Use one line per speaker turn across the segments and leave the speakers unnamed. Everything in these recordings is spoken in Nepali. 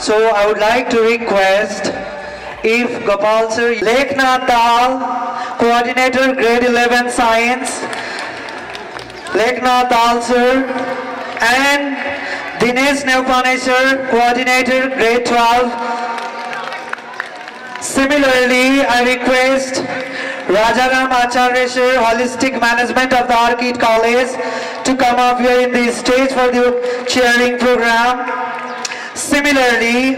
So I would like to request if Gopal sir, Leknath Dal, coordinator grade 11 science, Leknath Dal sir, and Dinesh Neupane sir, coordinator grade 12. Similarly, I request Rajaram Acharya sir, holistic management of the Orchid College, to come up here in the stage for the cheering program. Similarly,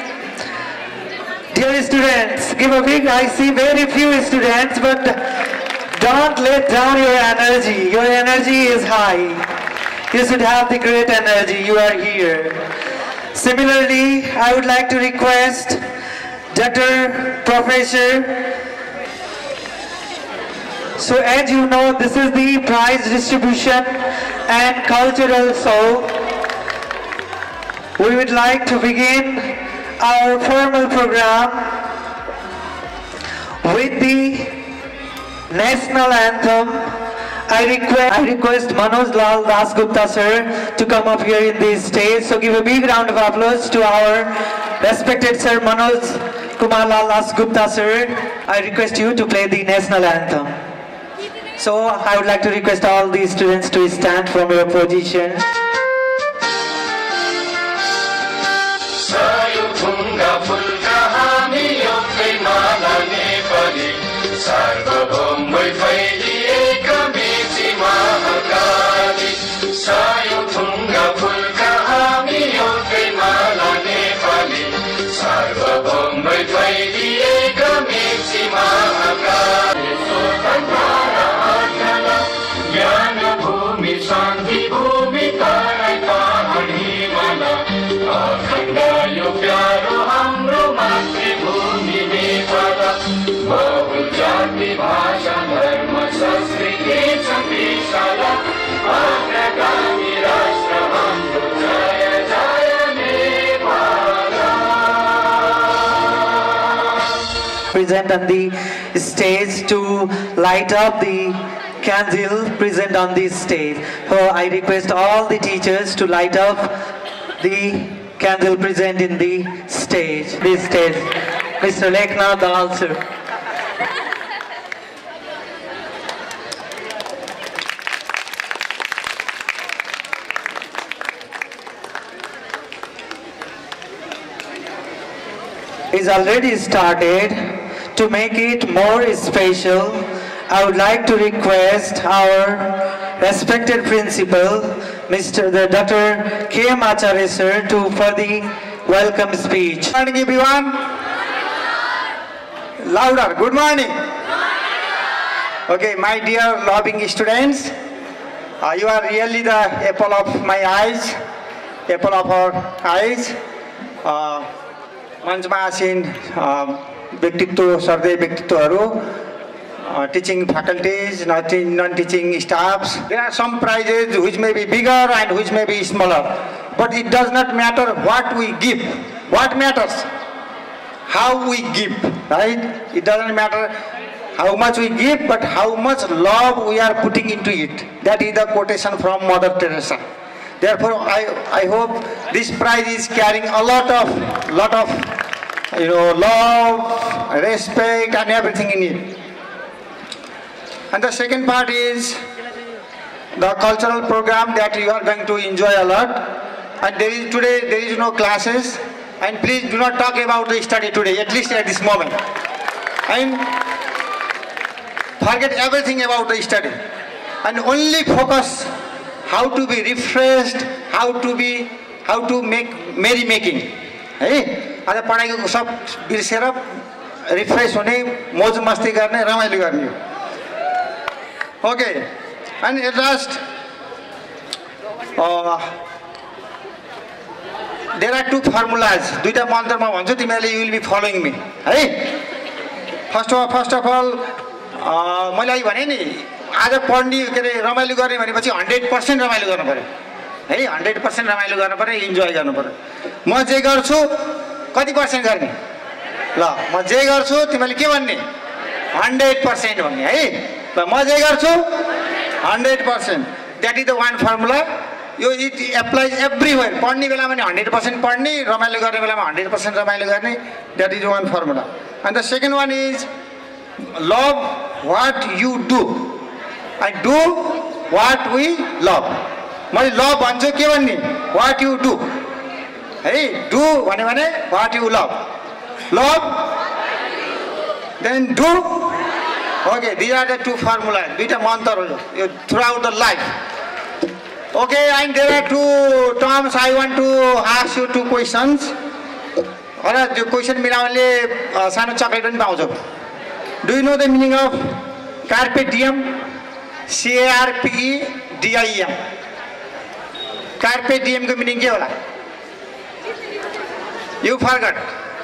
dear students, give a big, I see very few students, but don't let down your energy. Your energy is high. You should have the great energy. You are here. Similarly, I would like to request Dr. Professor. So as you know, this is the prize distribution and cultural show. We would like to begin our formal program with the national anthem. I request Manoj Lal Dasgupta sir to come up here in this stage. So give a big round of applause to our respected sir Manoj Kumar Lal Dasgupta sir. I request you to play the national anthem. So I would like to request all the students to stand from your position. Present on the stage to light up the candle present on this stage. So I request all the teachers to light up the candle present in the stage. This stage, Mr. Leknath Dal sir. Is already started. To make it more special, I would like to request our respected principal, Mr. Dr. K.M. Acharya sir, for the welcome speech.
Good morning everyone. Louder. Good morning. Okay, my dear loving students, you are really the apple of my eyes, apple of our eyes. मञ्चमा आसीन व्यक्तित्व सर्दै व्यक्तित्वहरू teaching faculties, non-teaching staffs. There are some prizes which may be bigger and which may be smaller, but it does not matter what we give. What matters? How we give, right? It doesn't matter how much we give, but how much love we are putting into it. That is the quotation from Mother Teresa. Therefore, I hope this prize is carrying a lot of love, respect, and everything in it. And the second part is the cultural program that you are going to enjoy a lot. And today there is no classes. And please do not talk about the study today, at least at this moment. And forget everything about the study. And only focus how to be refreshed, how to make merrymaking. Hey, आज पढाइको सब बिर्सेर रिफ्रेश हुने, मौज मस्ती गर्ने, रमाइलो गर्ने. Okay, and at last, there are two formulas. दुईटा मन्त्रमा भन्छु तिमीहरूले you will be following me. है? First of all, मैले भने नि आज पढ्ने के अरे रमाइलो गर्ने भनेपछि 100% रमाइलो गर्नु पर्यो. है 100% रमाइलो गर्नु पर्यो, इन्जोय गर्नु पर्यो. म जे गर्छु कति पर्सेन्ट गर्ने? ल म जे गर्छु तिमीले के भन्ने? 100% भन्ने है. ल म जे गर्छु 100%. That is the one formula. यो इट एप्लाइज एभ्रिवेयर पढ्ने बेलामा नि 100% पढ्ने रमाइलो गर्ने बेलामा 100% रमाइलो गर्ने that is one formula and the second one is love what you do and do what we love मैले लभ भन्छु के भन्ने वाट यु डु है डु भन्यो भने what you love love then do okay these are the two formula दुईटा मन्त्र हो यो throughout the life Okay, and there are two terms I want to ask you two questions. Or the question मिलाउने सानो चकलेट पनि पाउँछ. Do you know the meaning of carpe diem? CARPEDIEM. Carpe diem को meaning के होला? You forgot.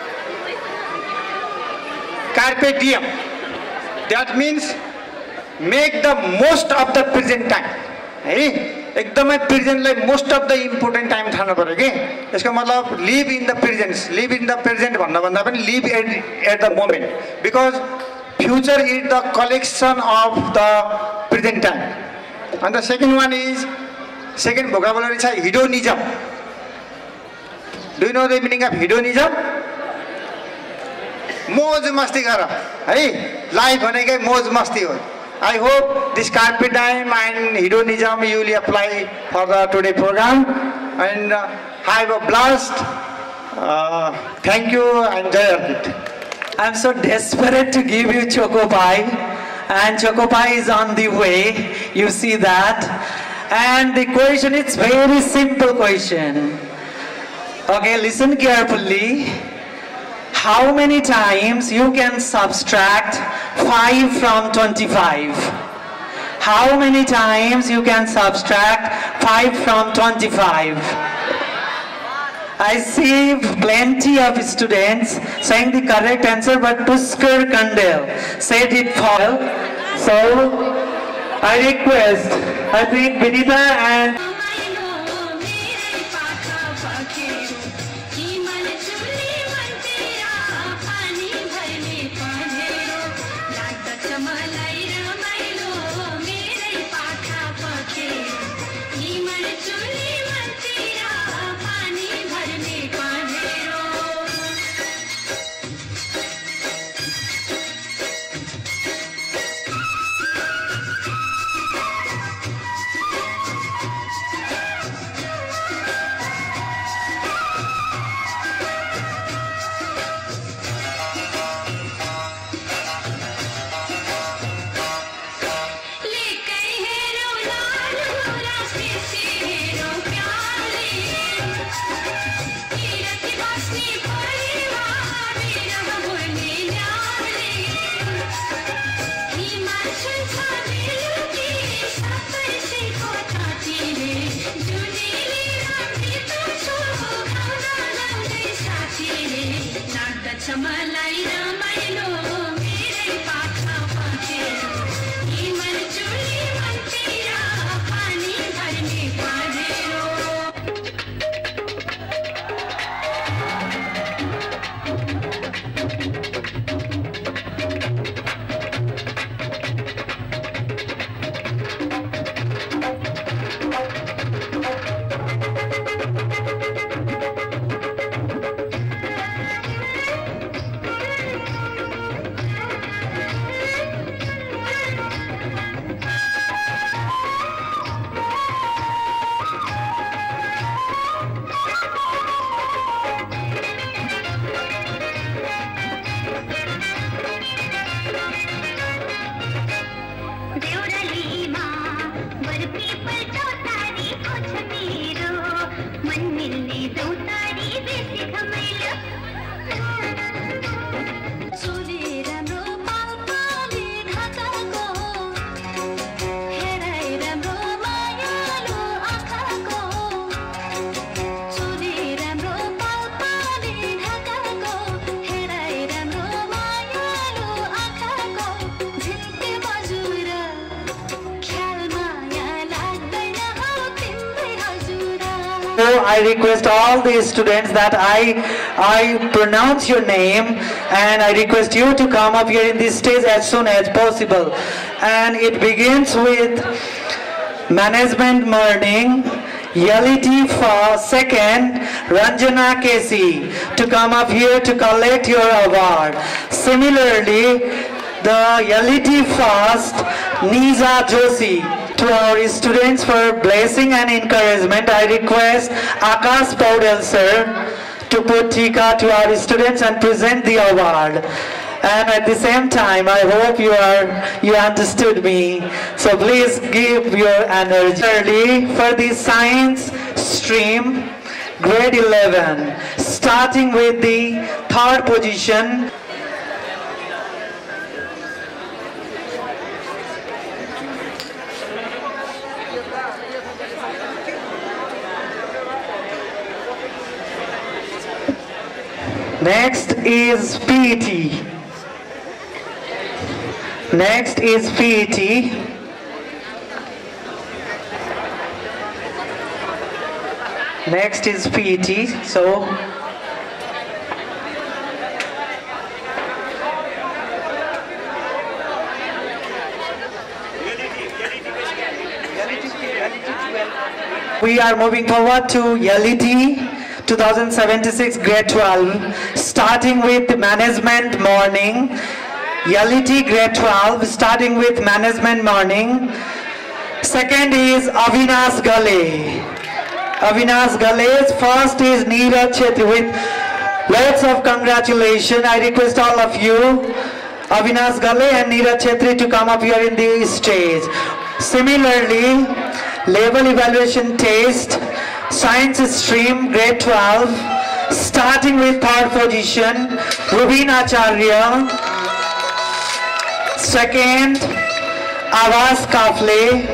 Carpe diem. That means make the most of the present time. है एकदमै प्रेजेन्टलाई most of the important time थाल्नु पर्यो कि यसको मतलब लिभ इन द प्रेजेन्ट भन्दा पनि live at the moment because future is the collection of the present time and second one is second vocabulary छ hedonism do you know the meaning of hedonism मोज मस्ती गर है लाइफ भनेकै मोज मस्ती हो I hope this carpe diem and hedonism you will apply for the today program and have a blast. Thank you and Jai Arpit.
I'm so desperate to give you Choco Pie and Choco Pie is on the way. You see that. And the question is very simple question. Okay, listen carefully. How many times you can subtract 5 from 25? How many times you can subtract 5 from 25? I see plenty of students saying the correct answer, but Puskar Kandel said it false. So I request, I think Vinita and I request all the students that I pronounce your name and I request you to come up here in this stage as soon as possible. And it begins with management morning. LET for second, Ranjana Kesi, to come up here to collect your award. Similarly, the LET first, Niza Joshi. To our students for blessing and encouragement, I request Akash Paudel sir to put tika to our students and present the award. And at the same time, I hope you understood me. So please give your energy. Early for the science stream, grade 11, starting with the third position. Next is PET. Next is PET. Next is PET. So we are moving forward to LET 2076 grade 12, starting with management morning. LET grade 12, starting with management morning. Second is Avinash Gale. Avinash Gale. First is Neeraj Chetri. With lots of congratulations, I request all of you, Avinash Gale and Neeraj Chetri, to come up here in the stage. Similarly, level evaluation test, science stream grade 12, starting with third position, Rubin Acharya. Second, Avas Kafle.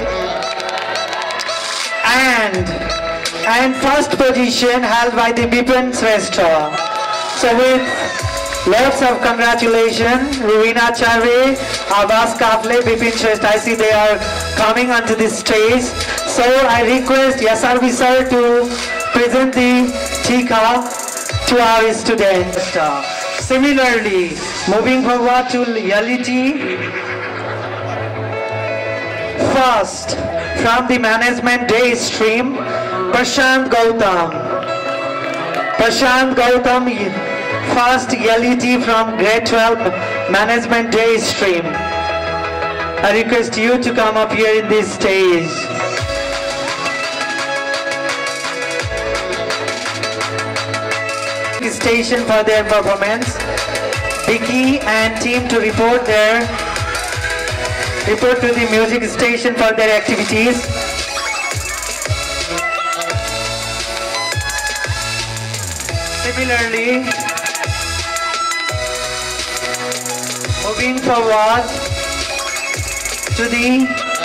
And first position held by the Bipin Shrestha. So with lots of congratulations, Rubin Acharya, Avas Kafle, Bipin Shrestha. I see they are coming onto the stage. So I request Yasarvi sir to present the tika to our students. Similarly, moving forward to LET, first from the management day stream, Prashant Gautam. Prashant Gautam, first LET from grade 12 management day stream. I request you to come up here in this stage. Station for their performance. Vicky and team to report to the music station for their activities. Similarly, moving forward to the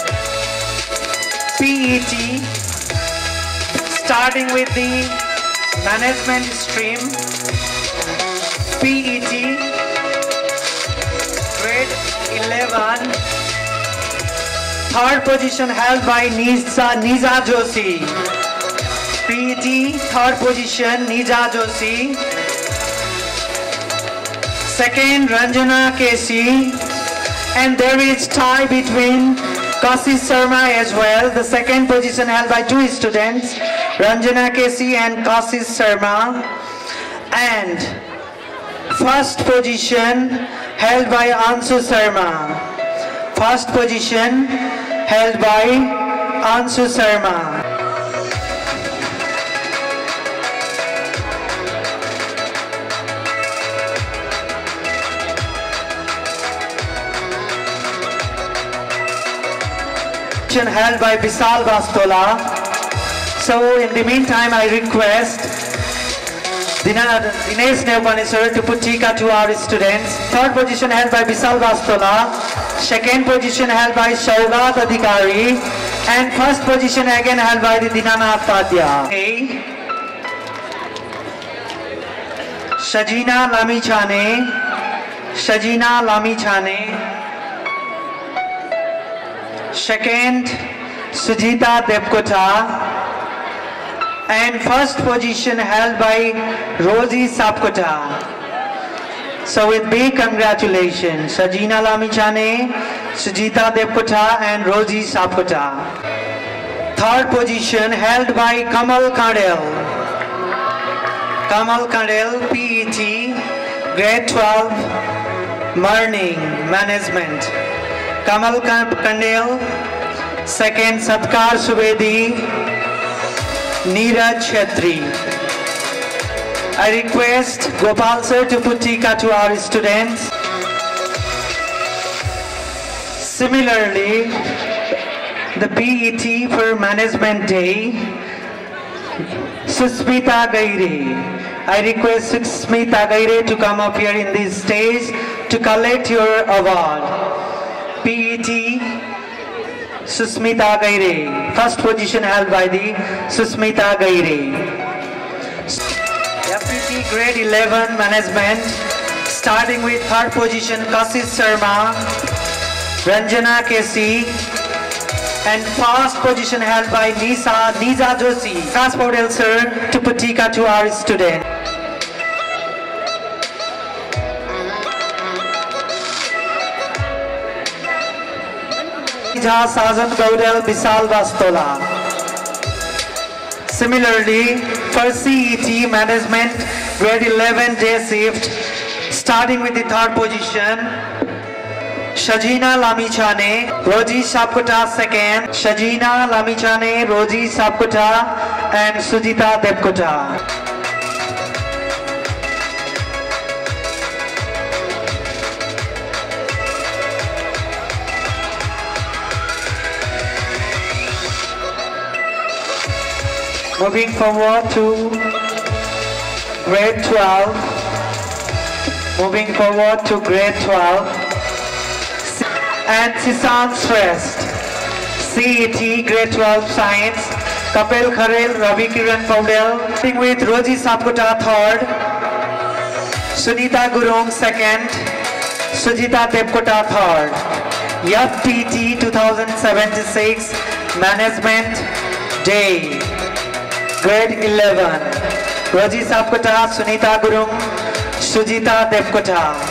PET, starting with the management stream, PET, grade 11, third position held by Niza Joshi. PET, third position, Niza Joshi. Second, Ranjana Kesi. And there is tie between Kashish Sharma as well. The second position held by two students, Ranjana Kesi and Kashish Sharma. And first position held by Anshu Sharma. First position held by Anshu Sharma. Held by Vishal Bastola. So in the meantime, I request Dinesh Nevani sir to put tika to our students. Third position held by Vishal Bastola. Second position held by Shaugat Adhikari. And first position again held by the Dinanath Padya. Okay. Shajina Lamichane. Shajina Lamichane. Second, Sujita Devkota. And first position held by Rosie Sapkota. So with big congratulations, Sajina Lamichane, Sujita Devkota and Rosie Sapkota. Third position held by Kamal Kandel. Kamal Kandel, PET, grade 12, Morning Management. Kamal Kandel. Second, Satkar Subedi, Neeraj Chetri. I request Gopal sir to put tika to our students. Similarly, the PET for Management Day, Susmita Gaire. I request Susmita Gaire to come up here in this stage to collect your award. PET, Susmita Gaire. First position held by the Susmita Gaire. FPT grade 11 Management, starting with third position Kashish Sharma, Ranjana Kesi, and first position held by Nisa Joshi. Fast Paudel sir to put tika to our student. Sajan Gaudel, Vishal Bastola. Similarly, for CET Management grade 11 day shift, starting with the third position, Shajina Lamichane, Roji Sapkota second, Shajina Lamichane, Roji Sapkota, and Sujita Devkota. Moving forward to grade 12. Moving forward to grade 12. And Sisan Shrest, CET grade 12 Science, Kapil Kharel, Ravi Kiran Paudel, with Roji Sapkota third, Sunita Gurung second, Sujita Devkota third. FPT 2076 Management Day, grade 11, Roji Sapkota, Sunita Gurung, Sujita Devkota.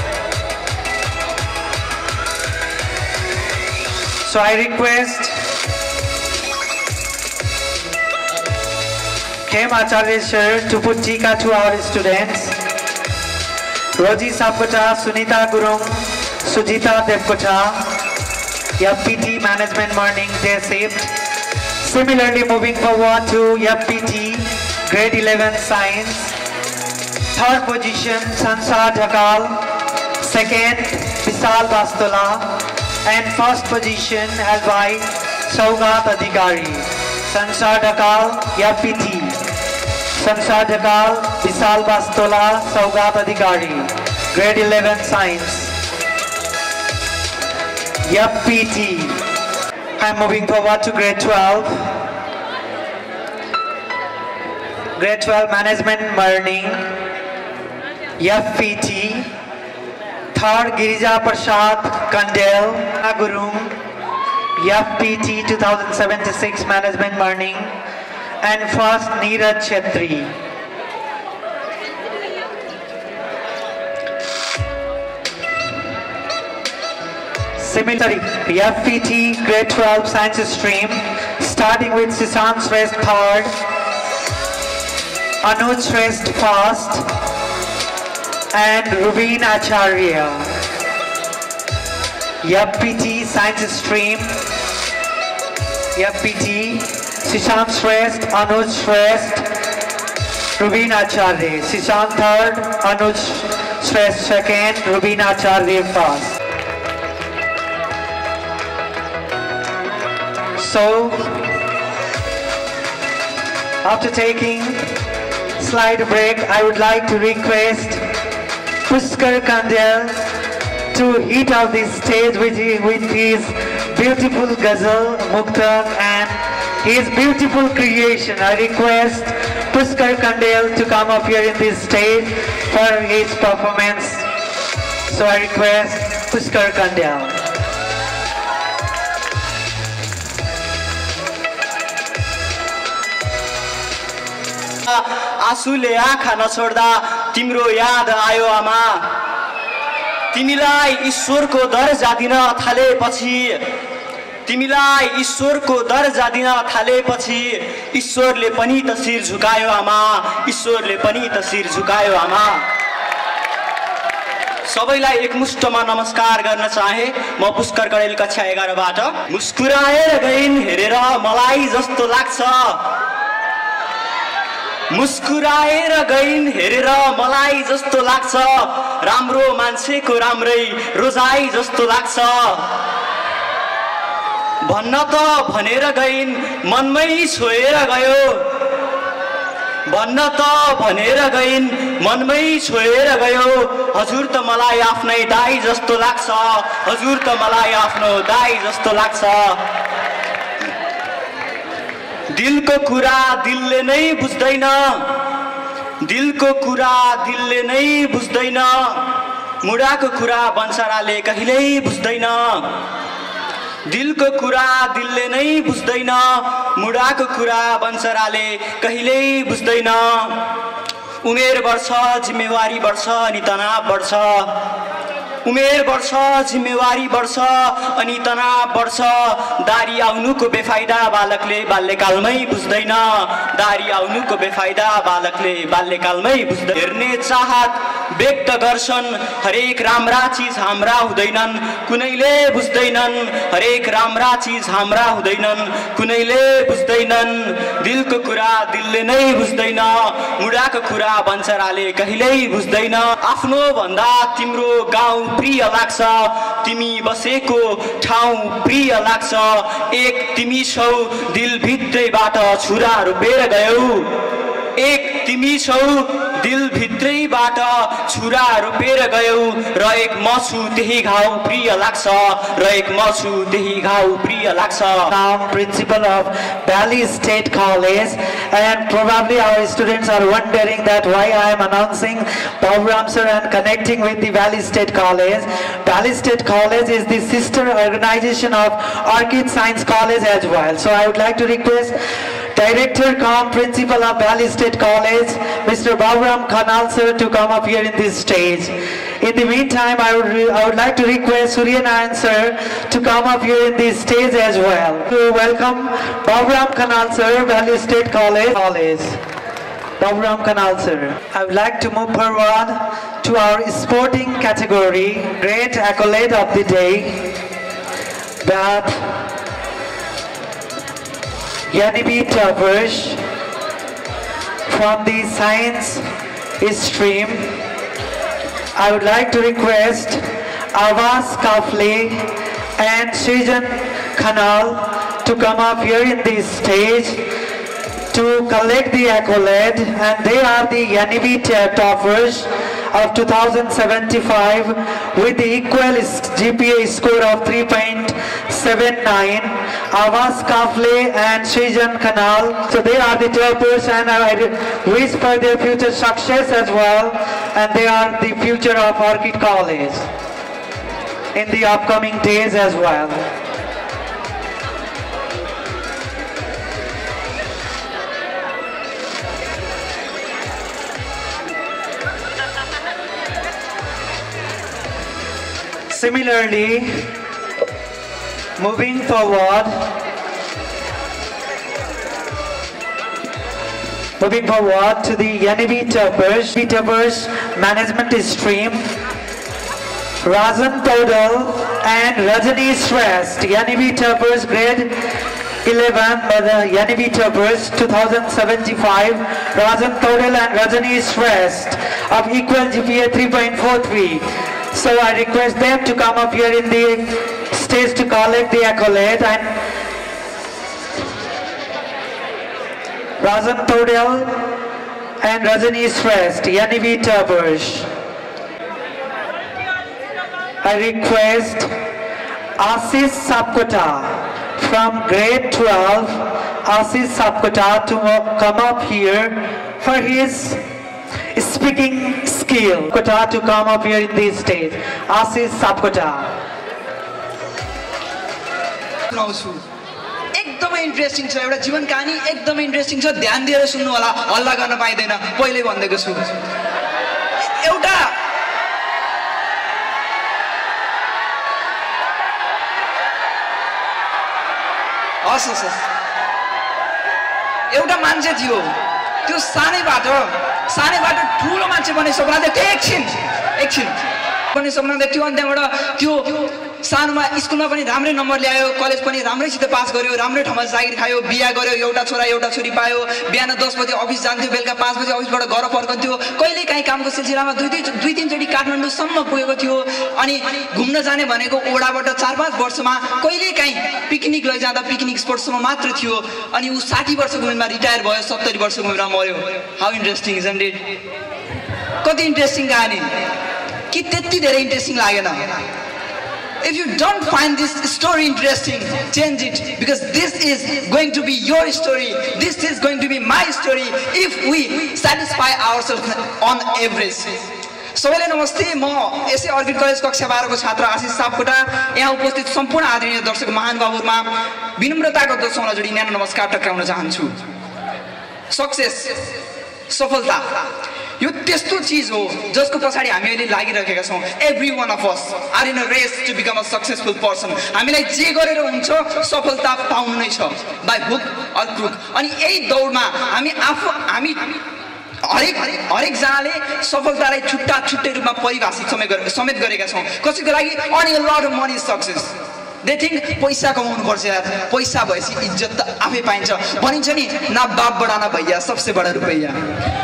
So I request Khem Acharya sir to put tika to our students. Roji Sapkota, Sunita Gurung, Sujita Devkota, FPT Management Morning Day Shift. Similarly, moving forward to FPT grade 11 Science. Third position Sansar Dhakal, second Vishal Bastola, and first position held by Saugat Adhikari. Sansar Dhakal, FPT. Sansar Dhakal, Vishal Bastola, Saugat Adhikari. Grade 11 Science. FPT. I'm moving forward to grade 12. Grade 12 Management Morning. FPT. Third, Girija Prasad Kandel, Gurung, FPT 2076 Management Morning, and first, Neeraj Chetri. Similarly, FPT grade 12 Science Stream, starting with Sisan Shrest third, Anuj Shrest first, and Rubin Acharya. FPT Science Stream, FPT Sishant Shrest, Anuj Shrest, Rubin Acharya. Sishant third, Anuj Shrest second, Rubin Acharya first. So, after taking slide break, I would like to request Pushkar Kandel to hit up the stage with his beautiful ghazal, Mukta, and his beautiful creation. I request Pushkar Kandel to come up here in this stage for his performance. So I request Pushkar Kandel.
आँसुले आँखा नछोड्दा तिम्रो याद आयो आमा, तिमीलाई ईश्वरको दर्जा दिन थालेपछि तिमीलाई ईश्वरको दर्जा दिन थालेपछि ईश्वरले पनि त शिर झुकायो आमा, ईश्वरले पनि त शिर झुकायो आमा। सबैलाई एकमुष्टमा नमस्कार गर्न चाहे। म पुष्कर कडेल कक्षा 11 बाट। मुस्कुराएर गइन् हेरेर मलाई जस्तो लाग्छ, मुस्कुराएर गइन् हेरेर मलाई जस्तो लाग्छ, राम्रो मान्छेको राम्रै रोजाइ जस्तो लाग्छ। भन्न त भनेर गइन् मनमै छोएर गयो, भन्न त भनेर गइन् मनमै छोएर गयो। हजुर त मलाई आफ्नै दाइ जस्तो लाग्छ, हजुर त मलाई आफ्नो दाइ जस्तो लाग्छ। दिलको कुरा दिलले नै बुझ्दैन, दिलको कुरा दिलले नै बुझ्दैन, मुडाको कुरा बन्सराले कहिल्यै बुझ्दैन। दिलको कुरा दिलले नै बुझ्दैन, मुडाको कुरा बन्सराले कहिल्यै बुझ्दैन। उमेर बढ्छ जिम्मेवारी बढ्छ अनि तनाव बढ्छ, उमेर बढ्छ जिम्मेवारी बढ्छ अनि तनाव बढ्छ। दारी आउनुको बेफाइदा बालकले बाल्यकालमै बुझ्दैन, दारी आउनुको बेफाइदा बालकले बाल्यकालमै बुझ्दैन। हेर्ने चाहत व्यक्त गर्छन्, हरेक राम्रा चिज हाम्रा हुँदैनन्, कुनैले बुझ्दैनन्। हरेक राम्रा चिज हाम्रा हुँदैनन्, कुनैले बुझ्दैनन्। दिलको कुरा दिलले नै बुझ्दैन, मुडाको कुरा बन्चराले कहिल्यै बुझ्दैन। आफ्नो भन्दा तिम्रो गाउँ प्रिय लाग्छ, तिमी बसेको ठाउँ प्रिय लाग्छ। एक तिमी छौ दिल भित्रैबाट छुरा रोपेर गयौ, एक तिमी छौ दिल भित्रैबाट छुरा रोपेर गयौ। र एक म छु त्यही घाउ प्रिय लाग्छ, र एक म छु त्यही घाउ प्रिय लाग्छ।
I'm principal of Valley State College, and probably our students are wondering that why I am announcing Baburam sir and connecting with the Valley State College. Valley State College is the sister organization of Orchid Science College as well. So I would like to request Director cum Principal of Valley State College, Mr. Baburam Khanal sir, to come up here in this stage. In the meantime, I would like to request Surya Nayan sir to come up here in this stage as well. To welcome Baburam Khanal sir, Valley State College. Baburam Khanal sir. I would like to move forward to our sporting category. Great accolade of the day, that Yanibi Tapash from the science stream. I would like to request Avas Kafle and Srijan Khanal to come up here in this stage to collect the accolade, and they are the Yanibi toppers of 2075 with the equal GPA score of 3.79. Avas Kafle and Srijan Khanal, so they are the toppers, and I wish for their future success as well, and they are the future of Orchid College in the upcoming days as well. Similarly, moving forward to the Yanibi Toppers management stream, Rajan Todal and Rajani Shrest, Yanibi Toppers grade 11 by the Yanibi Toppers 2075, Rajan Todal and Rajani Shrest of equal GPA 3.43. So I request them to come up here in the stage to collect the accolade, and Rajan Todal and Rajani Shrest, Yanibi Toppers. I request Ashish Sapkota from grade 12, Ashish Sapkota, to come up here for his speaking skill. Sapkota to come up here in this stage. Ashish Sapkota.
एकदमै इन्ट्रेस्टिङ छ, एउटा जीवन कहानी एकदमै इन्ट्रेस्टिङ छ, ध्यान दिएर सुन्नु होला, हल्ला गर्न पाइदैन, पहिल्यै भन्दैको छु। एउटा हस् हस् हस्। एउटा मान्छे थियो त्यो सानैबाट ठुलो मान्छे बन्ने सपना देख्थ्यो। एकछिन बन्ने सपना देख्थ्यो अनि त्यहाँबाट त्यो सानोमा स्कुलमा पनि राम्रै नम्बर ल्यायो, कलेज पनि राम्रैसित पास गर्यो, राम्रै ठाउँमा जागिर खायो, बिहा गर्यो, एउटा छोरा एउटा छोरी पायो। बिहान 10 बजे अफिस जान्थ्यो, बेलुका 5 बजे अफिसबाट घर फर्कन्थ्यो। कहिले काहीँ कामको सिलसिलामा दुई तीनचोटि काठमाडौँसम्म पुगेको थियो। अनि घुम्न जाने भनेको ओडाबाट 4-5 वर्षमा कहिले काहीँ पिकनिक लैजाँदा पिकनिक स्पटसम्म मात्र थियो। अनि ऊ 60 वर्षको उमेरमा रिटायर भयो, 70 वर्षको उमेरमा मर्यो। How interesting isn't it? कति इन्ट्रेस्टिङ कहानी कि त्यति धेरै इन्ट्रेस्टिङ लागेन? If you don't find this story interesting, change it, because this is going to be your story. This is going to be my story if we satisfy ourselves on average. सबैलाई नमस्ते, म यसै अर्किड कलेज कक्षा 12 को छात्र आशिष सापकोटा यहाँ उपस्थित सम्पूर्ण आदरणीय दर्शक महानुभावहरुमा विनम्रताको दोस्रोमा जोडी न्यानो नमस्कार टक्राउन चाहन्छु। सक्सेस, सफलता यो त्यस्तो चीज हो जसको पछाडी हामी अहिले लागिरहेका छौं। Every one of us are in a race to become a successful person. हामीलाई जे गरेर हुन्छ सफलता पाउनु नै छ, बाइ हुक अर क्रुक। अनि यही दौडमा हामी हरेक जनाले सफलतालाई छुट्टै रूपमा परिभाषित समेत गरेका छौं। कसैको लागि earning a lot of money is success. They think पैसा कमाउनु पर्छ यार, पैसा भएपछि इज्जत त आफै पाइन्छ। भनिन्छ नि ना बाप बडा ना भैया, सबसे बडा रुपैया।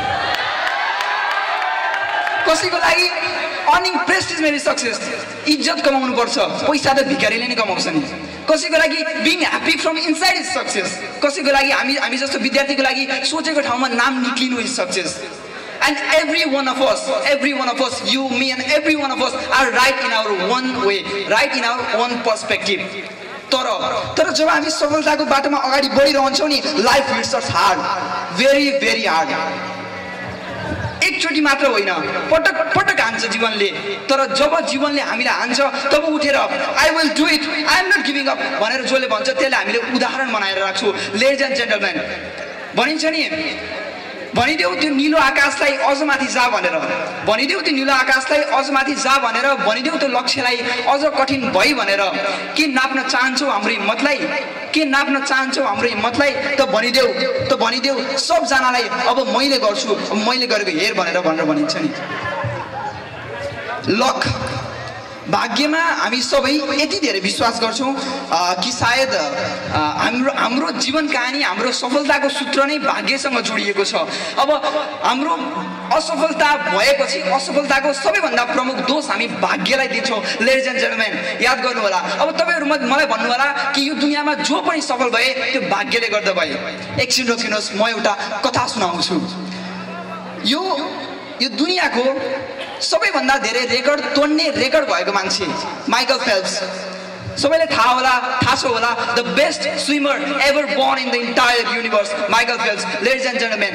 कसैको लागि अर्निङ प्रेस्टिज मेबी सक्सेस, इज्जत कमाउनु पर्छ, पैसा त भिखारीले नै कमाउँछ नि। कसैको लागि being happy from inside is success. कसैको लागि हामी जस्तो विद्यार्थीको लागि सोचेको ठाउँमा नाम निक्लिनु is success. And every one of us, you, me and every one of us are right in our one way, right in our own perspective. तर जब हामी सफलताको बाटोमा अगाडि बढिरहन्छौँ नि, life hits us hard, very very hard. एकचोटि मात्र होइन, पटक पटक हान्छ जीवनले। तर जब जीवनले हामीलाई हान्छ तब उठेर I will do it, I am not giving up भनेर जसले भन्छ त्यसलाई हामीले उदाहरण बनाएर राख्छौँ। लेडिज एन्ड जेन्टलमेन, भनिन्छ नि भनिदेऊ त्यो निलो आकाशलाई अझ माथि जा भनेर, भनिदेऊ त्यो निलो आकाशलाई अझ माथि जा भनेर, भनिदेऊ त्यो लक्ष्यलाई अझ कठिन भई भनेर। के नाप्न चाहन्छौ हाम्रो हिम्मतलाई, के नाप्न चाहन्छौ हाम्रो हिम्मतलाई, त भनिदेऊ सबजनालाई अब मैले गर्छु, मैले गरेको हेर भनेर भनिन्छ नि। लक, भाग्यमा हामी सबै यति धेरै विश्वास गर्छौँ कि सायद हाम्रो जीवन कहानी, हाम्रो सफलताको सूत्र नै भाग्यसँग जोडिएको छ। अब हाम्रो असफलता भएपछि असफलताको सबैभन्दा प्रमुख दोष हामी भाग्यलाई दिन्छौँ। लेडिज एन्ड जेन्टलमेन, याद गर्नु होला। अब तपाईँहरू मलाई भन्नु होला कि यो दुनियाँमा जो पनि सफल भए त्यो भाग्यले गर्दा भए। एकछिन रोकिनुहोस्, म एउटा कथा सुनाउँछु। यो दुनियाँको सबैभन्दा धेरै रेकर्ड तोड्ने रेकर्ड भएको मान्छे माइकल फेल्प्स। सबैलाई थाहा छ होला, the best swimmer ever born in the entire universe, Michael Phelps. Ladies and gentlemen,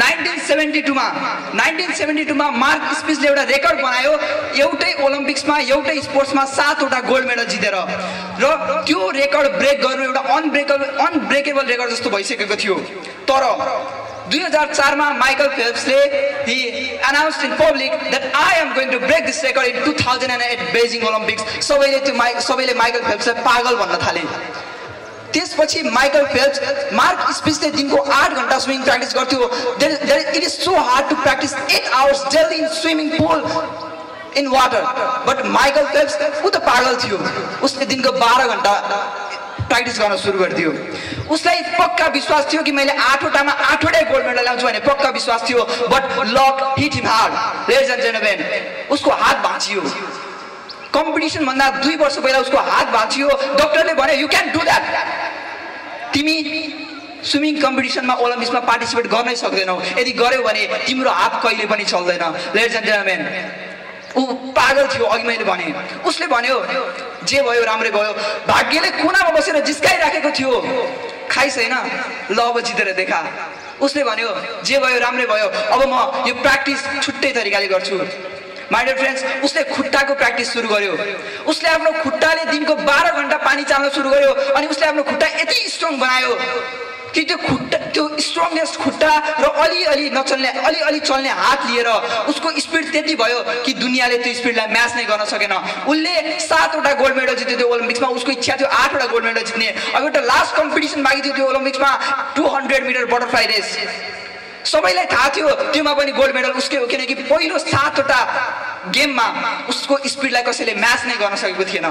1972 मा मार्क स्पिचले एउटा रेकर्ड बनायो, एउटै ओलम्पिक्समा एउटै स्पोर्ट्समा 7 वटा गोल्ड मेडल जितेर। र त्यो रेकर्ड ब्रेक गर्नु एउटा अनब्रेकेबल रेकर्ड जस्तो भइसकेको थियो। तर 2004 मा माइकल फेल्प्सले he announced in public that I am going to break this record in 2008 Beijing Olympics. सबैले माइकल फेल्प्सलाई पागल भन्न थाले। त्यसपछि माइकल फेल्प्स मार्क स्पिचले दिनको 8 घण्टा स्विमिङ प्र्याक्टिस गर्थ्यो। It is so hard to practice 8 hours daily in swimming pool in water, but Michael Phelps उ त पागल थियो। उसले दिनको 12 घण्टा प्र्याक्टिस गर्न सुरु गरिदियो। उसलाई पक्का विश्वास थियो कि मैले 8 वटामा 8 वटै गोल्ड मेडल ल्याउँछु भन्ने पक्का विश्वास थियो। But luck hit him hard. Ladies and gentlemen, उसको हात भाँचियो। कम्पिटिसन भन्दा 2 वर्ष पहिला उसको हात भाँचियो। डाक्टरले भने यु क्यान डु द्याट, तिमी स्विमिङ कम्पिटिसनमा ओलम्पिक्समा पार्टिसिपेट गर्नै सक्दैनौ, यदि गर्यौ भने तिम्रो हात कहिले पनि चल्दैन। लेडिज एन्ड जेन्टलमेन, ऊ पागल थियो। अघि मैले भने उसले भन्यो जे भयो राम्रै भयो। भाग्यले कुनामा बसेर जिस्काइराखेको थियो, खाइस होइन, ल अब जितेर देखा। उसले भन्यो जे भयो राम्रै भयो, अब म यो प्र्याक्टिस छुट्टै तरिकाले गर्छु। माय डियर फ्रेन्ड्स, उसले खुट्टाको प्र्याक्टिस सुरु गर्यो। उसले आफ्नो खुट्टाले दिनको 12 घण्टा पानी चाल्न सुरु गर्यो। अनि उसले आफ्नो खुट्टा यति स्ट्रङ बनायो त्यो खुट्टा त्यो स्ट्रङनेस्ट खुट्टा र अलि अलि चल्ने हात लिएर उसको स्पिड त्यति भयो कि दुनियाँले त्यो स्पिडलाई म्याच नै गर्न सकेन। उसले 7 वटा गोल्ड मेडल जित्यो त्यो ओलम्पिक्समा। उसको इच्छा थियो 8 वटा गोल्ड मेडल जित्ने। अब एउटा लास्ट कम्पिटिसन बाँकी थियो त्यो ओलम्पिक्समा 200 मिटर बटरफ्लाई रेस। सबैलाई थाहा थियो त्योमा पनि गोल्ड मेडल उसकै हो, किनकि पहिलो 7 वटा गेममा उसको स्पिडलाई कसैले म्याच नै गर्न सकेको थिएन।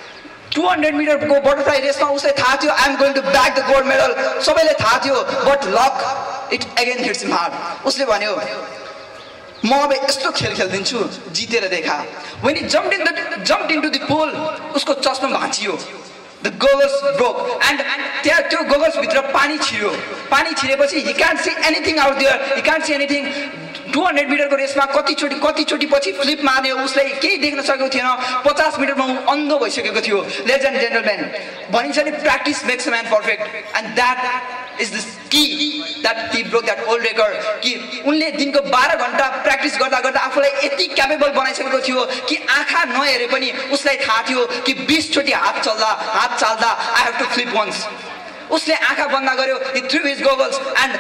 200 मिटरको बटरफ्लाई रेसमा उसलाई थाहा थियो I am going to back the gold medal. सबैलाई थाहा थियो, but luck it again hits him hard. उसले भन्यो म अब यस्तो खेल खेलिदिन्छु, जितेर देखा। when he jumped into the pool, उसको चस्मा भाँचियो। the goggles broke and त्यहाँ त्यो goggles भित्र पानी छिर्यो। पानी छिरेपछि he can't see anything out there, he can't see anything। 200 मिटरको रेसमा कति चोटी पछि फ्लिप मार्ने उसलाई केही देख्न सकेको थिएन। 50 मिटरमा ऊ अन्धो भइसकेको थियो। लेडिज एन्ड जेन्टलमेन, भनिन्छ नि practice makes a man perfect, and that is the key that he broke that old record. कि उनले दिनको 12 घण्टा प्र्याक्टिस गर्दा गर्दा आफूलाई यति क्यापेबल बनाइसकेको थियो कि आँखा नहेरे पनि उसलाई थाहा थियो कि 20 चोटि हात चाल्दा I have to flip once. उसले आँखा बन्द गर्यो, he threw his goggles and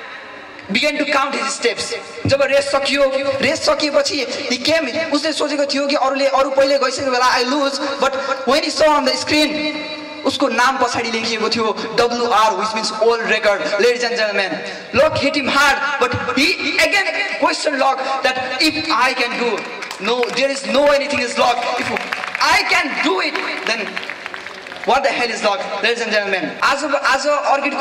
began to count his steps। जब रेस सकिएपछि उसले सोचेको थियो कि अरू पहिले गइसकेको बेला I lose, but when he saw on the screen उसको नाम पछाडि लेखिएको थियो WR, which means old record। Ladies and gentlemen, luck hit him hard, but he again questioned luck that if I can do, no, there is no anything is luck, if I can do it, then what the hell is luck? Ladies and gentlemen, आज अर्किड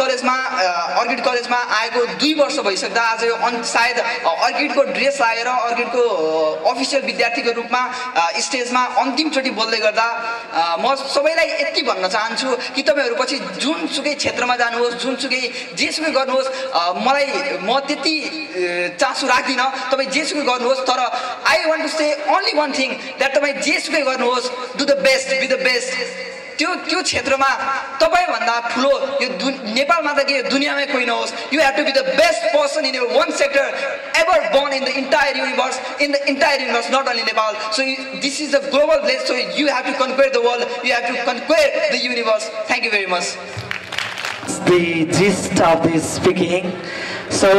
कलेजमा आएको 2 वर्ष भइसक्दा आज यो सायद अर्किडको ड्रेस लाएर अर्किडको अफिसियल विद्यार्थीको रूपमा स्टेजमा अन्तिमचोटि बोल्दै गर्दा म सबैलाई यति भन्न चाहन्छु कि तपाईहरु पछि जुनसुकै क्षेत्रमा जानुहोस्, जुनसुकै जेसुकै गर्नुहोस्, म त्यति चासो राख्दिन, तपाई जेसुकै गर्नुहोस्, तर I want to say only one thing that तपाई जेसुकै गर्नुहोस्, do the best, be the best. त्यो क्षेत्रमा तपाई भन्दा ठुलो यो नेपालमा त के दुनियामै कोही नहोस्। You have to be the best person in your one sector ever born in the entire universe, not only Nepal। So this is a global place, so you have to conquer the world, you have to conquer the universe। Thank you very much।
The gist of this speaking. So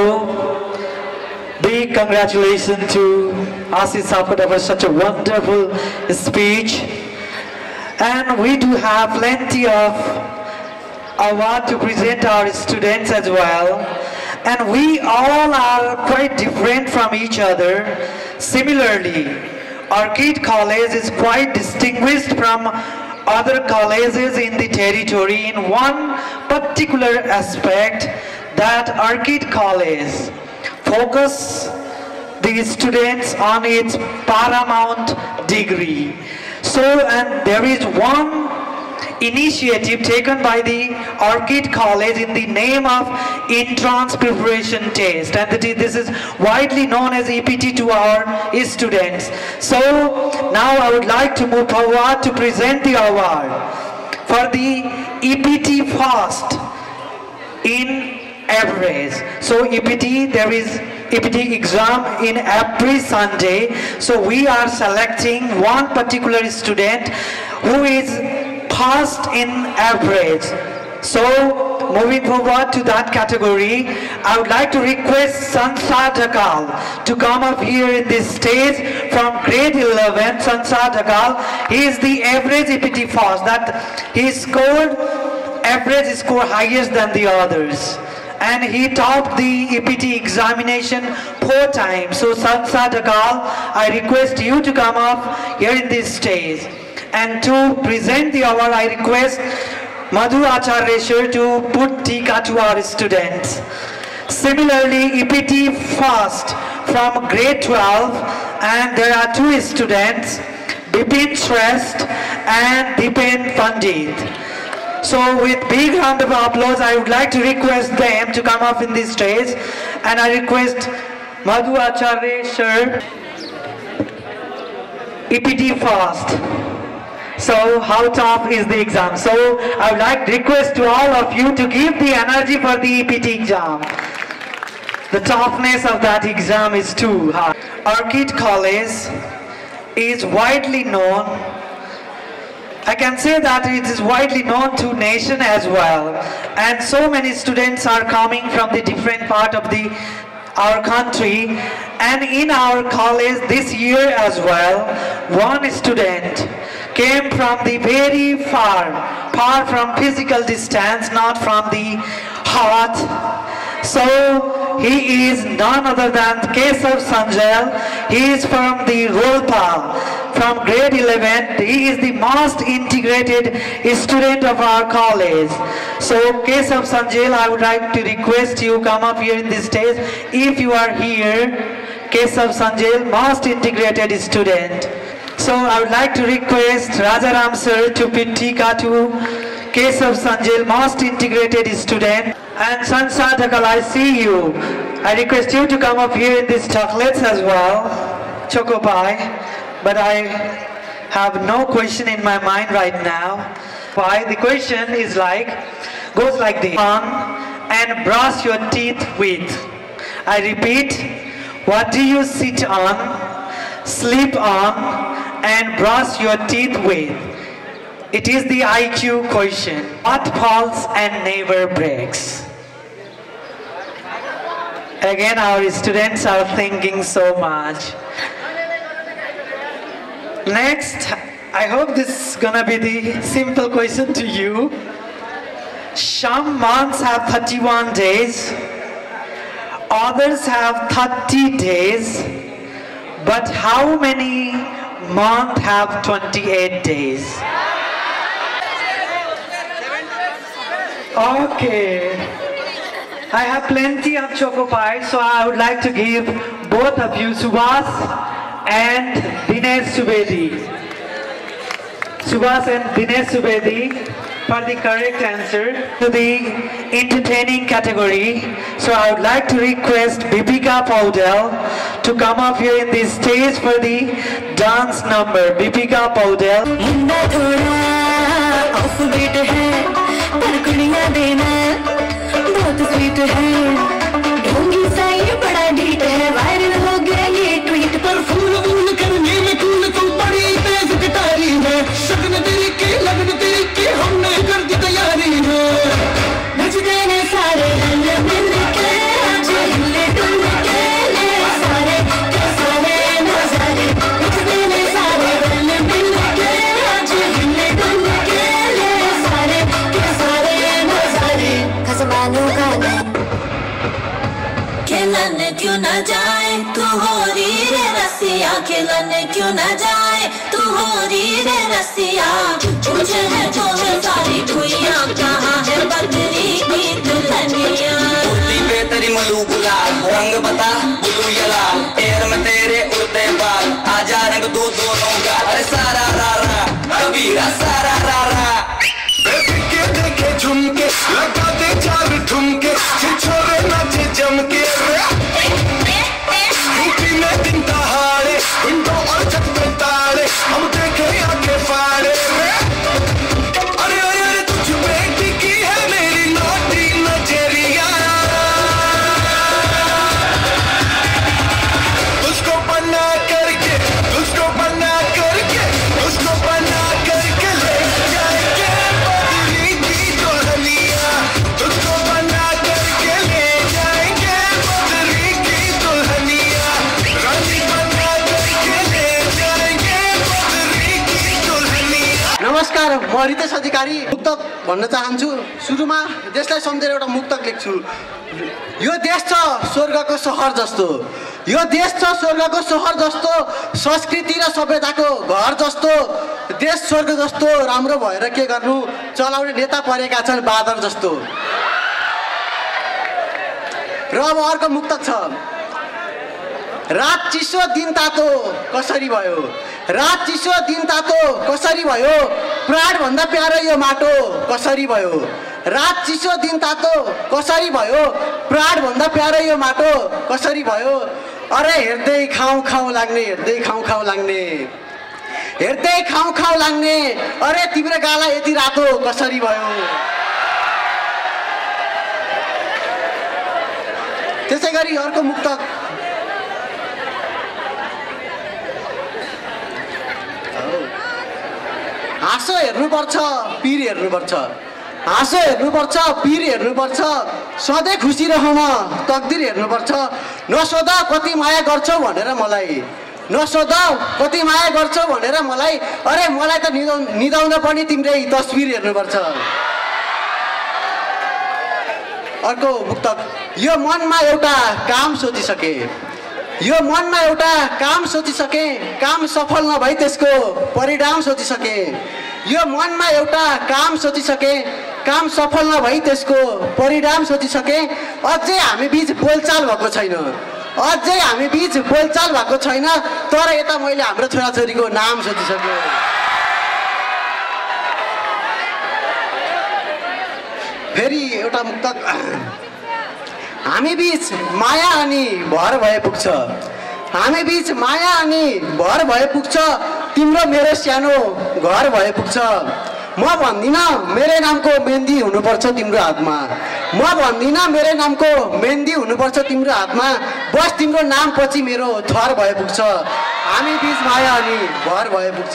big congratulations to Ashish Sapkota for such a wonderful speech. And we do have plenty of award to present our students as well. And we all are quite different from each other. Similarly, Orchid College is quite distinguished from other colleges in the territory in one particular aspect, that Orchid College focus the students on its paramount degree. So, and there is one initiative taken by the Orchid College in the name of entrance preparation test, and this is widely known as EPT to our students. So now I would like to move forward to present the award for the EPT first in average. So EPT, there is EPT exam in every Sunday, so we are selecting one particular student who is first in average. So moving forward to that category, I would like to request Sansa Dhakal to come up here in this stage from grade 11. Sansa Dhakal, he is the average EPT first, that he scored average score highest than the others, and he topped the EPT examination 4 times. So Sansa Dhakal, I request you to come up here in this stage. And to present the award, I request Madhu Acharya to put tika to our students. Similarly, EPT first from grade 12, and there are 2 students, Bipin Shrestha and Dipen Pandit. So with big round of applause, I would like to request them to come up in this stage, and I request Madhu Acharya sir, EPT first. So how tough is the exam? So I would like to request to all of you to give the energy for the EPT exam. The toughness of that exam is too hard. Orchid College is widely known I can say that it is widely known to nation as well, and so many students are coming from the different part of our country, and in our college this year as well, one student came from the very far from physical distance, not from the heart. So he is none other than Kesav Sanjal. He is from the Rolpa, from grade 11. He is the most integrated student of our college. So Kesav Sanjal, I would like to request you come up here in this stage. If you are here, Kesav Sanjal, most integrated student. So I would like to request Rajaram sir to Pittika to Kesav Sanjal, most integrated student. And Sansar Dhakal, I see you. I request you to come up here in these chocolates as well, Choco Pie. But I have no question in my mind right now. Why? The question is goes like this. On and brush your teeth with. I repeat, what do you sit on, sleep on, and brush your teeth with? It is the IQ question. What falls and never breaks? Again, our students are thinking so much. Next, I hope this is gonna be the simple question to you. Some months have 31 days, others have 30 days, but how many months have 28 days? Okay. I have plenty of Choco Pie, so I would like to give both of you, Subhas and Dinesh Subedi. Subhas and Dinesh Subedi for the correct answer to the entertaining category. So I would like to request Bipika Paudel to come up here in this stage for the dance number. Bipika Paudel.
Sweet है ढोंगी सा ये बड़ा ढीठ है वायरल हो गया ये ट्वीट पर फूल फूल करने में कूल तू बड़ी तेज गिटारी है शगन तेरी के लगन तेरी के हमने कर दी तैयारी है नच गए सारे रंग मिल के आज हिले डुल के ले सारे के सारे नजारे नच गए सारे रंग मिल के आज हिले डुल के ले सारे के सारे नजारे खसमानों का खिलने क्यों न जाए तू हो री रे रसिया खिलने क्यों न जाए तू हो री रे रसिया मुझे है जो सारी खुइया कहाँ है बदरी की दुल्हनिया उड़ती पे तेरी मलू गुलाल रंग बता बुलू या लाल पैर में तेरे उड़ते बाल आजा रंग दो दोनों का अरे सारा रा रा कबीरा सारा रा रा के देखे झुमके लगा दे चार ठुमके छोरे नाचे जम के दिन दहाड़े विंडो और छत पे ताड़े हम देखे आंखें फाड़े अरे अरे अरे तुझ बेटी की है मेरी नोटी नजरिया तुझको बना करके ले जाएंगे बदली की दुल्हनिया तुझको बना करके ले जाएंगे बदली की दुल्हनिया
नमस्कार, म रितेश अधिकारी मुक्तक भन्न चाहन्छु। सुरुमा देशलाई सम्झेर एउटा मुक्तक लेख्छु। यो देश छ स्वर्गको सहर जस्तो, यो देश छ स्वर्गको सहर जस्तो, संस्कृति र सभ्यताको घर जस्तो, देश स्वर्ग जस्तो राम्रो भएर के गर्नु, चलाउने नेता परेका छन् बादर जस्तो। र अब अर्को मुक्तक छ। रात चिसो दिन तातो कसरी भयो, रात चिसो दिन तातो कसरी भयो, प्राण भन्दा प्यारो यो माटो कसरी भयो, रात चिसो दिन तातो कसरी भयो, प्राण भन्दा प्यारो यो माटो कसरी भयो। अरे हेर्दै खाउँ खाउँ लाग्ने, हेर्दै खाउँ खाउँ लाग्ने, हेर्दै खाउँ खाउँ लाग्ने, अरे तिम्रो गाला यति रातो कसरी भयो। त्यसै गरी अर्को मुक्तक। हाँसो हेर्नुपर्छ पिर हेर्नुपर्छ हाँसो हेर्नुपर्छ पिर हेर्नुपर्छ सधैँ खुसी रहन तकदिर हेर्नुपर्छ नसोध कति माया गर्छौ भनेर मलाई नसोध कति माया गर्छौ भनेर मलाई अरे मलाई त निदाउन पनि तिम्रै तस्बिर हेर्नुपर्छ अर्को मुक्तक यो मनमा एउटा काम सोचिसके यो मनमा एउटा काम सोचिसके काम सफल नभई त्यसको परिणाम सोचिसके यो मनमा एउटा काम सोचिसके काम सफल नभई त्यसको परिणाम सोचिसके अझै हामी बीच बोलचाल भएको छैन अझै हामी बीच बोलचाल भएको छैन तर यता मैले हाम्रो छोराछोरीको नाम सोचिसके फेरि एउटा मुक्तक हामी बीच माया अनि भर भए पुग्छ हामी बीच माया अनि भर भए पुग्छ तिम्रो मेरो सानो घर भए पुग्छ म भन्दिनँ मेरै नामको मेहन्दी हुनुपर्छ तिम्रो हातमा म भन्दिनँ मेरै नामको मेहन्दी हुनुपर्छ तिम्रो हातमा बस तिम्रो नाम पछि मेरो थर भए पुग्छ हामी बीच माया अनि भर भए पुग्छ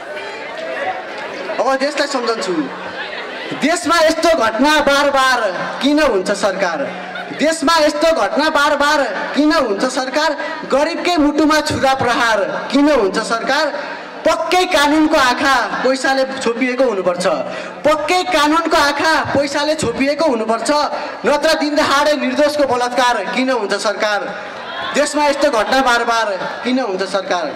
अब देशलाई सम्झन्छु देशमा यस्तो घटना बार बार किन हुन्छ सरकार देशमा यस्तो घटना बार बार किन हुन्छ सरकार गरिबकै मुटुमा छुरा प्रहार किन हुन्छ सरकार पक्कै कानुनको आँखा पैसाले छोपिएको हुनुपर्छ पक्कै कानुनको आँखा पैसाले छोपिएको हुनुपर्छ नत्र दिनदहाडे निर्दोषको बलात्कार किन हुन्छ सरकार देशमा यस्तो घटना बार बार किन हुन्छ सरकार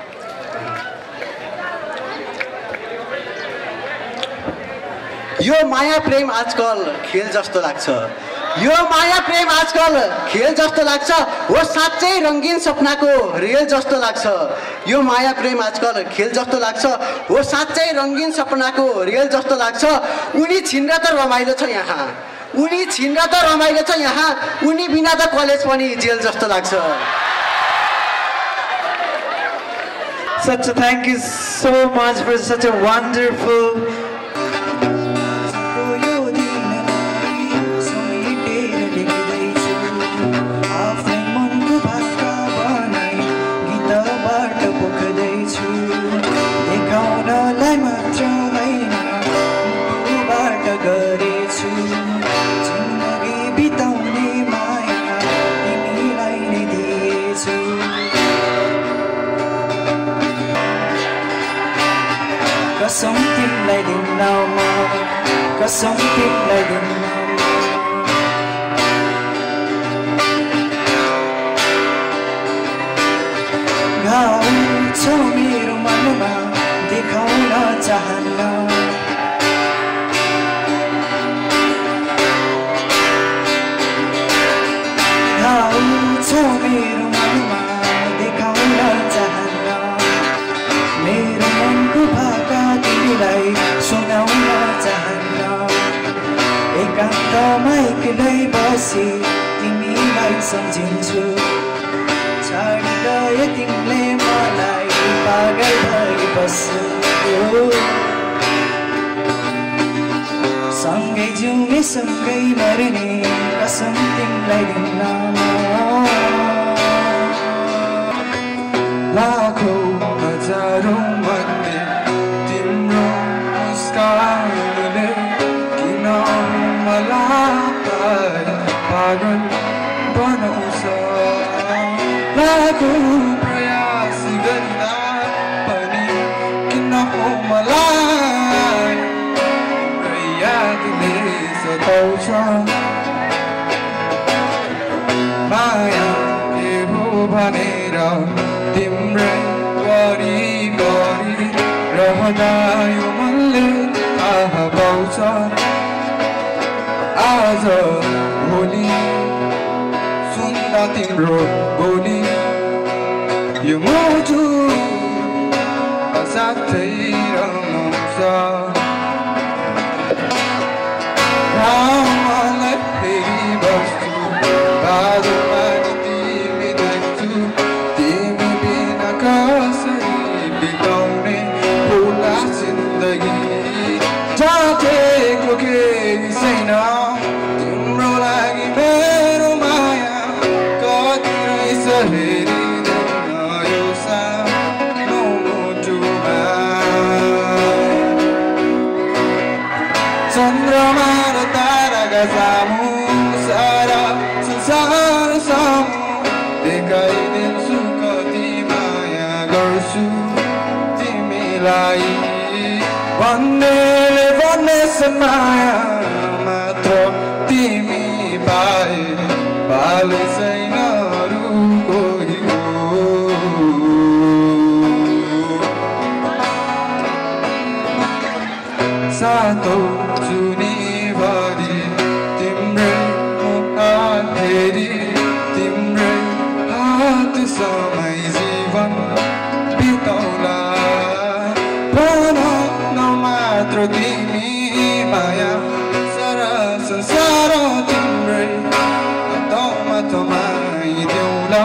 यो माया प्रेम आजकल खेल जस्तो लाग्छ यो माया प्रेम आजकल खेल जस्तो लाग्छ हो साँच्चै रङ्गीन सपनाको रेल जस्तो लाग्छ यो माया प्रेम आजकल खेल जस्तो लाग्छ हो साँच्चै रङ्गीन सपनाको रेल जस्तो लाग्छ उनी छिन्दा त रमाइलो छ यहाँ उनी छिन्दा त रमाइलो छ यहाँ उनी बिना त कलेज पनि जेल जस्तो लाग्छ
Such a thank you so much for such a wonderful
something like it now, got something like it now. घाउ छ मेरो मनमा देखाउन चाहन्न घाउ छ मेरो मनमा देखाउन चाहन्न मेरो मनको भाका तिमीलाई सुनाउन चाहन्न एकान्तमा एक्लै बसी तिमीलाई सम्झिन्छु छाडी गए तिमीले मलाई पागल भई बस्छु सँगै जिउने सँगै मर्ने कसम तिमीलाई दिन
लाखौं हजारौं मध्ये तिम्रो मुस्कानले किन मलाई पागल बनाउँछ लाखौं प्रयास गर्दा पनि किन हो मलाई यादले सताउँछ माया के हो भनेर तिम्रै वरिपरि रहँदा यो मनले आहा पाउँछ आज भोलि सुन्दा तिम्रो बोली यो मुटु साथै रमाउँछ मलाई फेरि बस्छु बादलमा तिमी देख्छु तिमी बिना कसरी बिताउने होला जिन्दगी जातेको केही छैन तिम्रो लागि मेरो माया कति रहेछ हेरिँदैन यो सानो मुटुमा चन्द्रमा र ताराका सामु सारा संसार सामु देखाइदिन्छु कति माया गर्छु तिमीलाई भन्नेले भन्नेछन् माया मात्र तिमी पाए पाले छैन अरू कोही सातौं जुनीभरि तिम्रै मुख हेरी तिम्रै हात समय जीवन बिताउला भन न मात्र तिमी माया सारा संसार तिम्रै हातमा थमाइदेऊला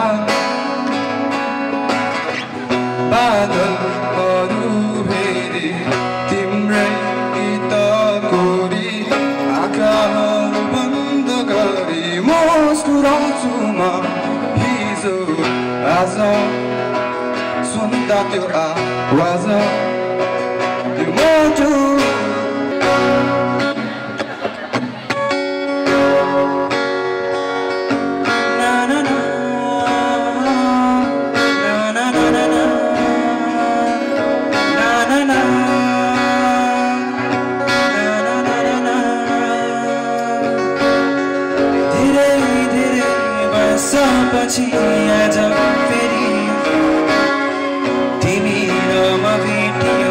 बादलहरू हेरी तिम्रै गीत कोरी आँखाहरू बन्द गरी मुस्कुराउँछु म हिजो आज सुन्दा त्यो आवाज त्यो मोटो पछि आज फेरि तिमी र म भेटियो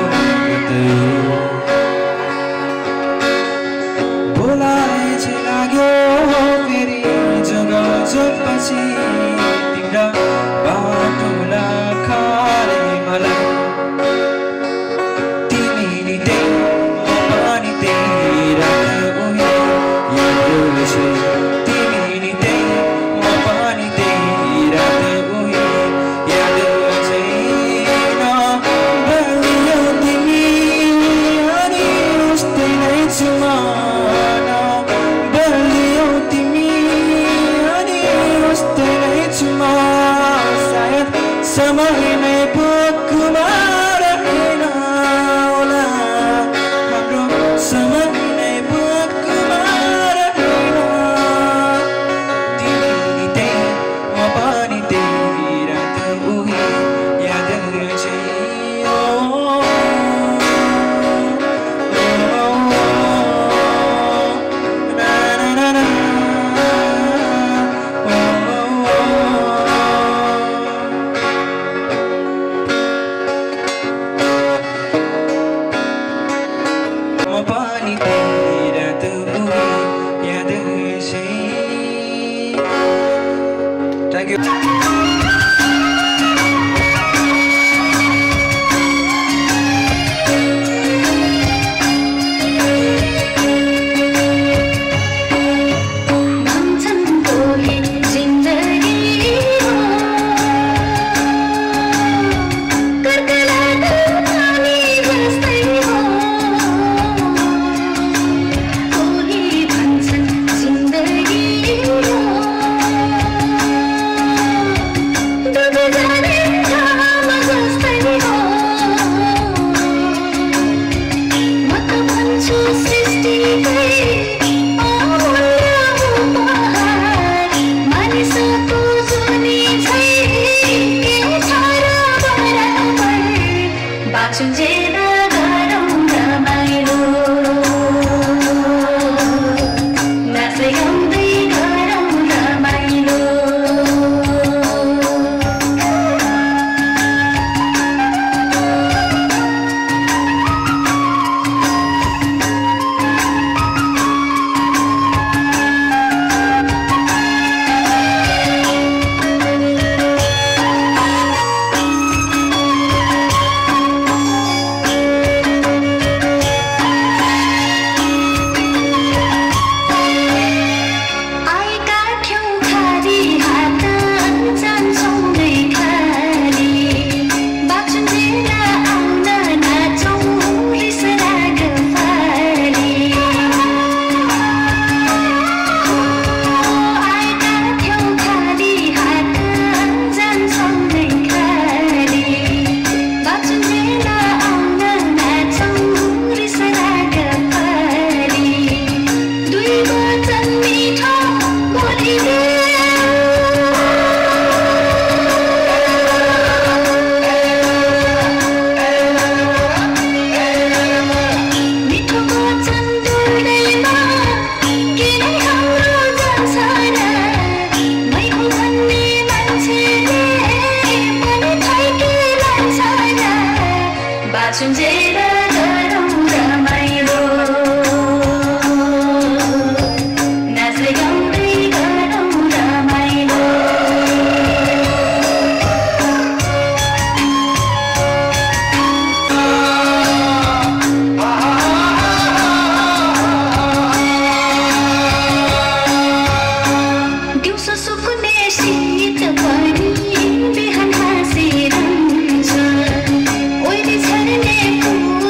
बोलाए चाहिँ लाग्यो फेरि जगपछि तिम्रा बाटोला खाले मलाई तिमी नि त्यही म पनि त्यही राख्नु तिमी नि त्यही म पनि त्यही
छुन्जेर गरौँ रमाइलो नाच्दै गाउँदै गरौँ रमाइलो दिउँसो सुकुने शीत पनि बिहान हाँसिरहन्छ ओइली छर्ने फुल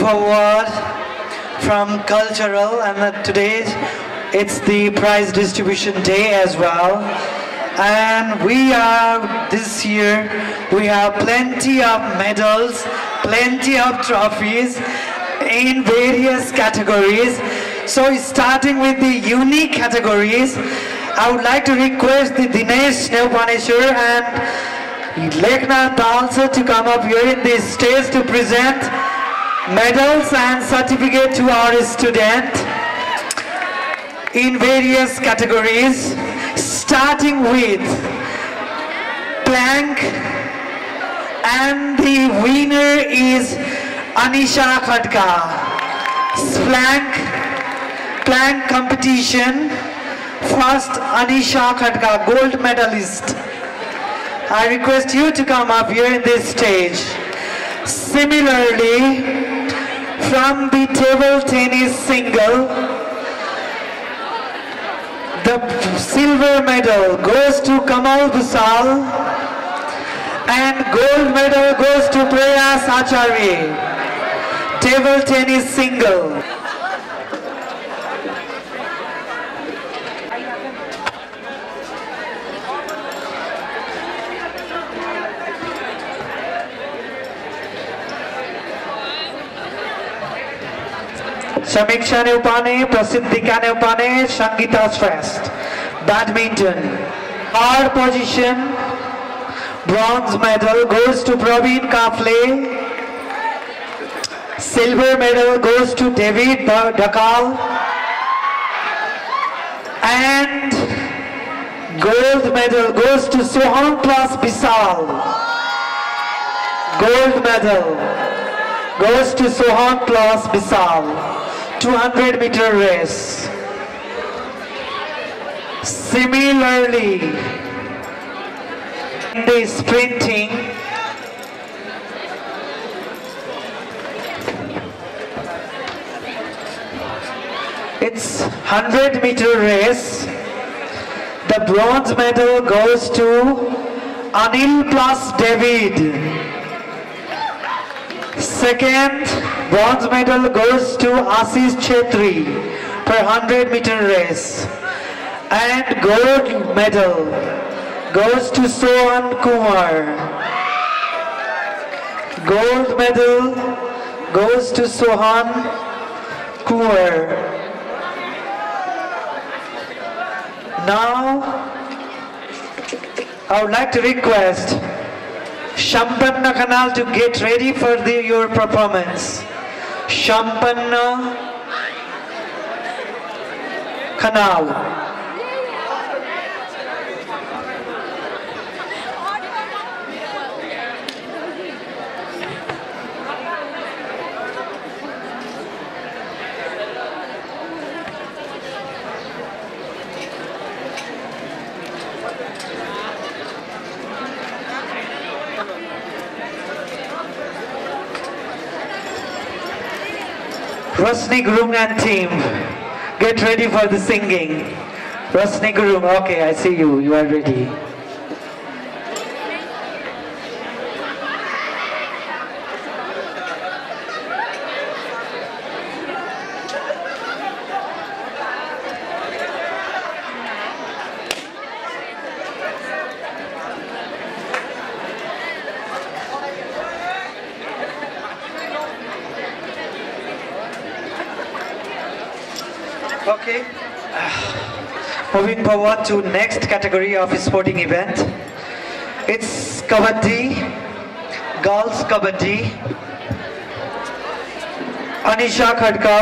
forward from cultural, and today it's the prize distribution day as well. And this year we have plenty of medals, plenty of trophies in various categories. So starting with the unique categories, I would like to request the Dinesh Neupaneshwar and Leknath also to come up here in this stage to present medals and certificate to our student in various categories, starting with plank, and the winner is Anisha Khadka. Plank competition, first Anisha Khadka, gold medalist. I request you to come up here in this stage. Similarly, from the table tennis single, the silver medal goes to Kamal Busal and gold medal goes to Prayas Acharya. Table tennis single. Samiksha Neupane, Prasiddhika Neupane, Sangita Shrest. Badminton. Third position, bronze medal goes to Praveen Kafle. Silver medal goes to David Dakal. And gold medal goes to Sohan plus Bisal. Gold medal goes to Sohan plus Bisal. 200-meter race. Similarly, in the sprinting, it's 100-meter race. The bronze medal goes to Anil plus David. Second bronze medal goes to Ashish Chetri per 100-meter race. And gold medal goes to Sohan Kumar. Gold medal goes to Sohan Kumar. Now, I would like to request Shampanna Khanal to get ready for your performance. Shampanna Khanal. Rosni Gurung and team, get ready for the singing. Rosni Gurung, okay, I see you. You are ready. Okay. Moving forward to next category of sporting event. It's Kabaddi, Girls Kabaddi. Anisha Khadka,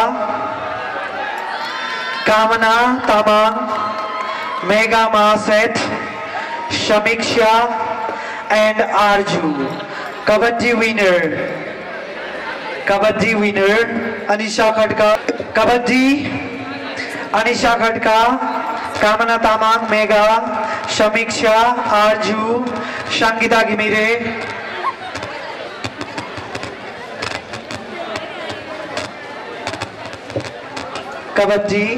Kamana Tamang, Mega Maset, Shamiksha and Arju. Kabaddi winner, Anisha Khadka. Kabaddi, Anisha Khadka, Kamana Tamang, Mega, Shamiksha, Arju, Shangita Gimire. Kabaddi.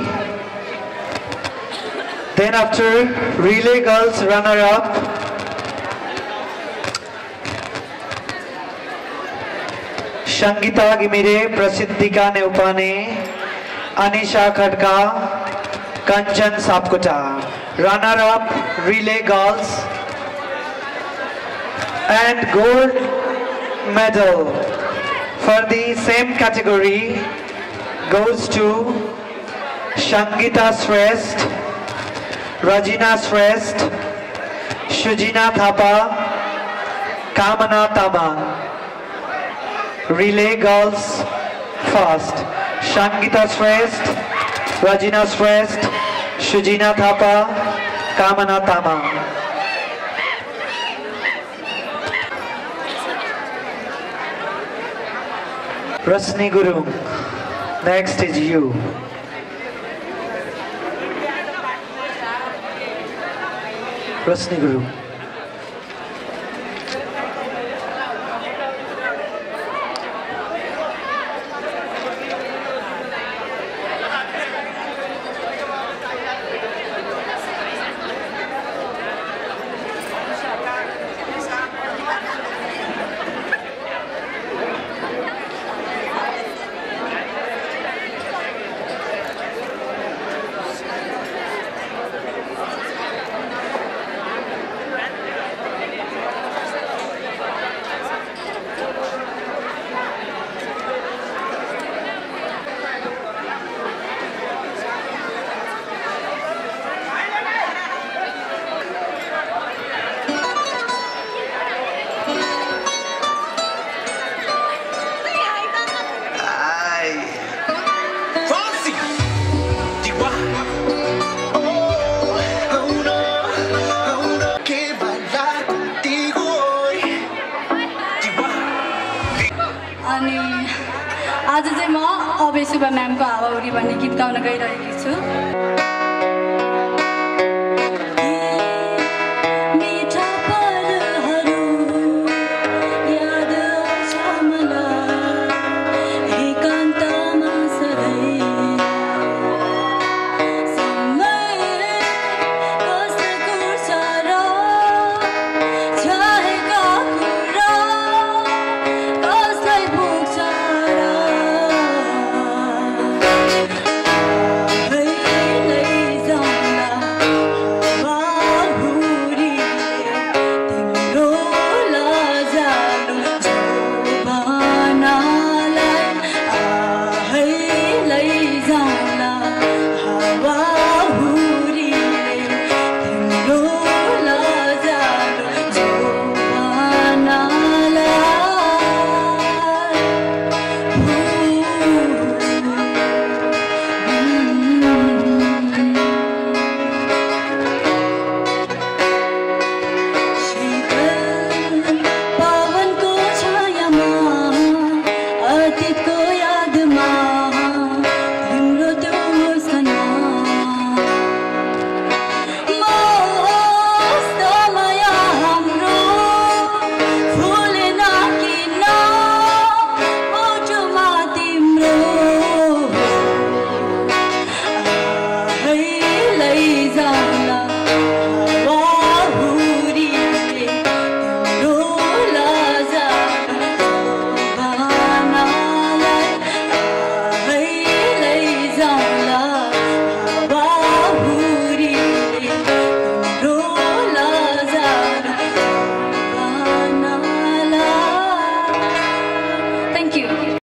Then after relay girls runner-up, Shangita Gimire, Prasidhika Neupane, Anisha Khadka, Kanchan Sapkota. Runner-up, relay girls. And gold medal for the same category goes to Shangita Shrest, Rajina Shrest, Shujina Thapa, Kamana Tama. Relay girls first. Shangita Shrest, Rajina Shrest, Shujina Thapa, Kamana Tama. Rasni Guru, next is you. Rasni Guru.
आज चाहिँ म अभय सुब्बा म्यामको हावाहुरी भन्ने गीत गाउन गइरहेकी छु।